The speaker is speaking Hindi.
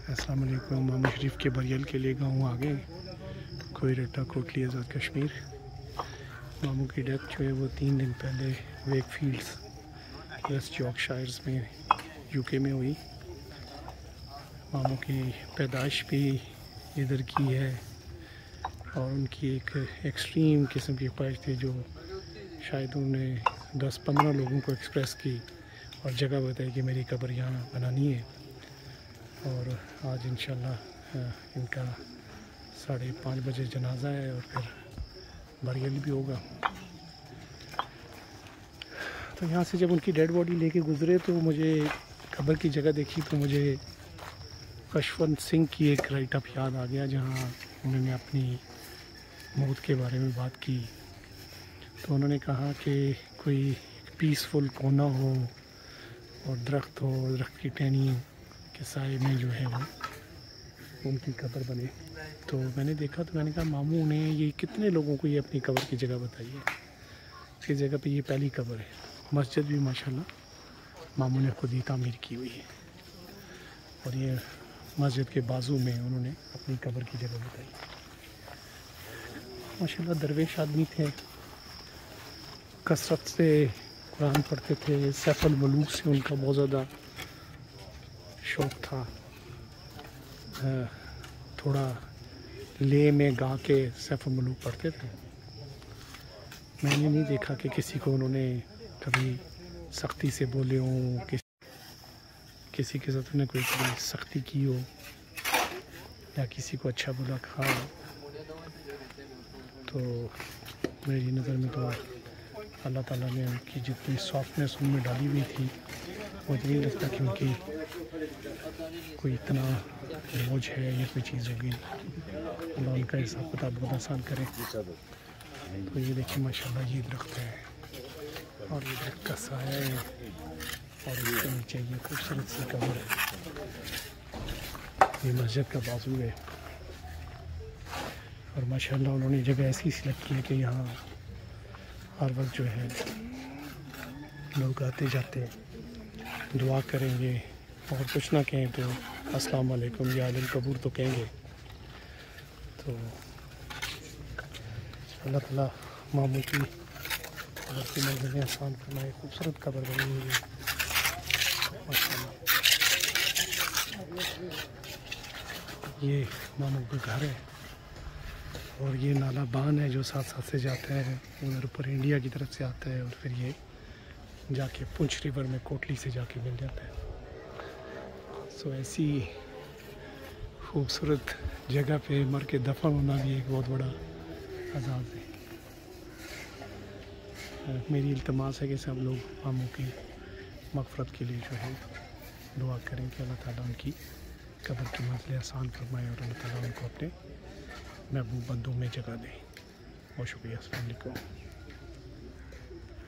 अस्सलाम वालेकुम। मामा शरीफ के बरियल के लिए गाँव आगे कोयटा कोटली आज़ाद कश्मीर। मामू की डेथ जो है वो 3 दिन पहले वेकफील्ड्स वेस्ट यॉर्कशायर में यूके में हुई। मामू की पैदाइश भी इधर की है और उनकी एक एक्सट्रीम किस्म की ख्वाहिश थी जो शायद उन्होंने 10-15 लोगों को एक्सप्रेस की और जगह बताई कि मेरी कब्र यहाँ बनानी है। और आज इंशाल्लाह इनका 5:30 बजे जनाजा है और फिर बरियल भी होगा। तो यहाँ से जब उनकी डेड बॉडी लेके गुज़रे तो मुझे कब्र की जगह देखी तो मुझे खशवंत सिंह की एक राइट अप याद आ गया जहाँ उन्होंने अपनी मौत के बारे में बात की। तो उन्होंने कहा कि कोई पीसफुल कोना हो और दरख्त हो, दरख्त की टहनी के साए में जो है वो उनकी कब्र बने। तो मैंने देखा तो मैंने कहा मामू ने ये कितने लोगों को ये अपनी कब्र की जगह बताई है। इसकी जगह पे ये पहली कब्र है। मस्जिद भी माशाल्लाह मामू ने खुद ही तामीर की हुई है और ये मस्जिद के बाजू में उन्होंने अपनी कब्र की जगह बताई। माशाल्लाह दरवेश आदमी थे, कसरत से कुरान पढ़ते थे। सैफुल मलूक से उनका बहुत ज़्यादा शौक़ था। थोड़ा ले में गा के सैफुल मलूक पढ़ते थे। मैंने नहीं देखा कि किसी को उन्होंने कभी सख्ती से बोले हों, किसी के साथ उन्होंने कोई सख्ती की हो या किसी को अच्छा बुरा कहा। तो मेरी नज़र में तो अल्लाह ताला ने उनकी जितनी सॉफ्टनेस उनमें डाली हुई थी मुझे नहीं लगता कि उनकी कोई इतना बोझ है या कोई चीज़ होगी। अल्लाह उनका हिसाब किताब बहुत आसान करे। तो ये देखिए माशाल्लाह ये दरख्त है और ये दरख्त का साया है और इसके नीचे ये खूबसूरत सी कब्र है। ये मस्जिद का बाजू है और माशाल्लाह उन्होंने जगह ऐसी सिलेक्ट की है कि यहाँ हर वक्त जो है लोग आते जाते दुआ करेंगे और कुछ ना कहें तो अस्सलाम वालेकुम या अल कबूर तो कहेंगे। तो अल्लाह ताला मामू की कब्र की मंजिलें आसान फरमाए। खूबसूरत कब्र बनी हुई है माशाल्लाह। ये मामू का घर है और ये नाला बान है जो साथ साथ से जाता है उधर ऊपर इंडिया की तरफ से आता है और फिर ये जाके पुंछ रिवर में कोटली से जाके मिल जाता है। सो ऐसी खूबसूरत जगह पे मर के दफन होना भी एक बहुत बड़ा अज़ाब है। मेरी इल्तमास है कि सब लोग मामू की मग़फ़रत के लिए जो है दुआ करें कि अल्लाह ताला उनकी कब्र की मंज़िलें आसान फरमाए और अल्लाह ताला उनको अपने महबूब बंदों में जगह दें। बहुत शुक्रिया। अस्सलाम वालेकुम।